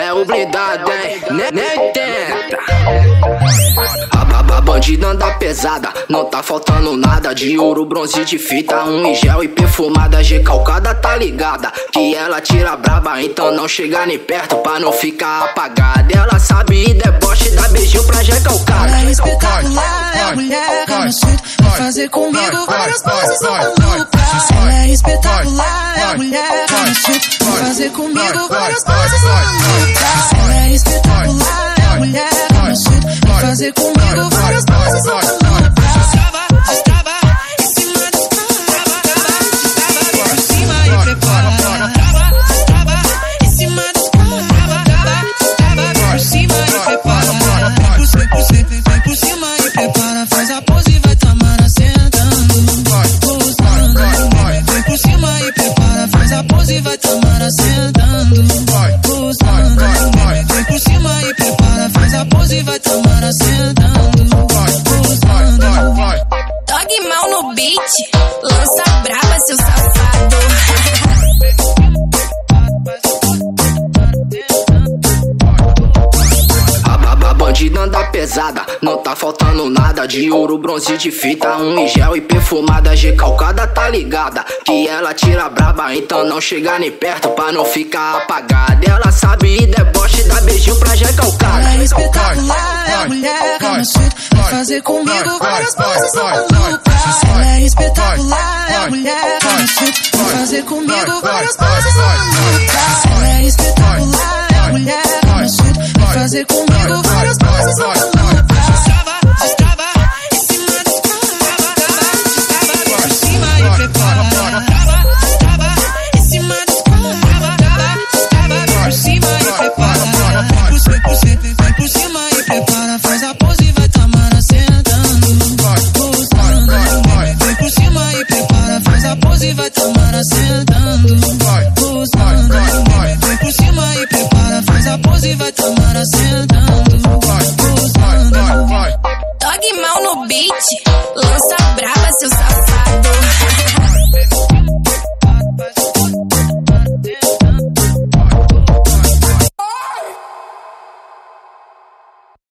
é o blindado, hein? Nem tenta. A bandida anda pesada, não tá faltando nada. De ouro, bronze, de fita, em gel e perfumada. G calcada tá ligada, que ela tira braba. Então não chega nem perto pra não ficar apagada. Ela sabe e deboche, dá beijinho pra G calcada. Ela é espetacular, é a mulher Kama Sutra. Vai fazer comigo várias poses malucas. Ela é espetacular, é a mulher Kama Sutra. Vai fazer comigo várias poses malucas. Ela é espetacular, é a mulher Kama Sutra. Vai fazer comigo várias poses malucas. Destrava, em cima dos por cima e prepara. Destrava, em cima dos por cima e prepara. Vem por cima e prepara. Faz a pose e vai Tamara sentando. Gostando. Vem por cima e prepara. Faz a pose e vai Tamara sentando. Gostando. Vem por cima e prepara. Faz a pose e vai Tamara sentando. Gostando. Dog mal no beat, lança braba, seu safado. A bandida anda pesada, não tá faltando nada. De ouro, bronze, de fita, em gel e perfumada. G calcada tá ligada, que ela tira braba. Então não chega nem perto pra não ficar apagada. Ela sabe e deboche, dá beijinho pra G calcada. Ela é espetacular, é a mulher Kama Sutra. Vai fazer comigo várias poses malucas. Ela é espetacular, é a mulher Kama Sutra. Vai fazer comigo várias poses malucas. Ela é espetacular, é a mulher Kama Sutra. Vai fazer comigo várias poses malucas. Destrava, em cima dos por cima e prepara. Destrava, em cima dos por cima e prepara. Vem por cima e prepara. Faz a pose e vai Tamara sentando. Gostando. Vem por cima e prepara. Faz a pose e vai Tamara sentando. Gostando. Vem por cima e prepara. Faz a pose e vai Tamara sentando.